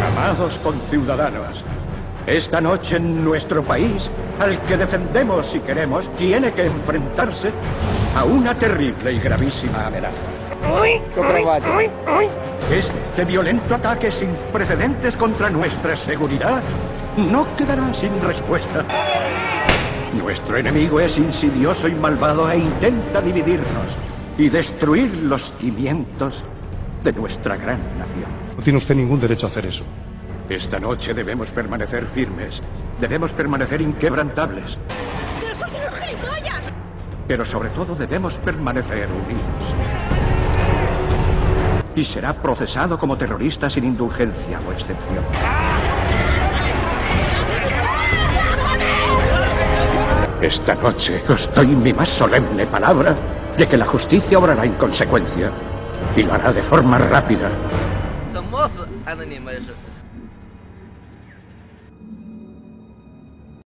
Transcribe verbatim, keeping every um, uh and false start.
Amados conciudadanos, esta noche en nuestro país, al que defendemos y queremos, tiene que enfrentarse a una terrible y gravísima amenaza. Este violento ataque sin precedentes contra nuestra seguridad no quedará sin respuesta. Nuestro enemigo es insidioso y malvado e intenta dividirnos y destruir los cimientos de nuestra gran nación. No tiene usted ningún derecho a hacer eso. Esta noche debemos permanecer firmes, debemos permanecer inquebrantables. ¡Pero sois unos gilipollas! Pero sobre todo debemos permanecer unidos. Y será procesado como terrorista sin indulgencia o excepción. Esta noche os doy mi más solemne palabra de que la justicia obrará en consecuencia y lo hará de forma rápida.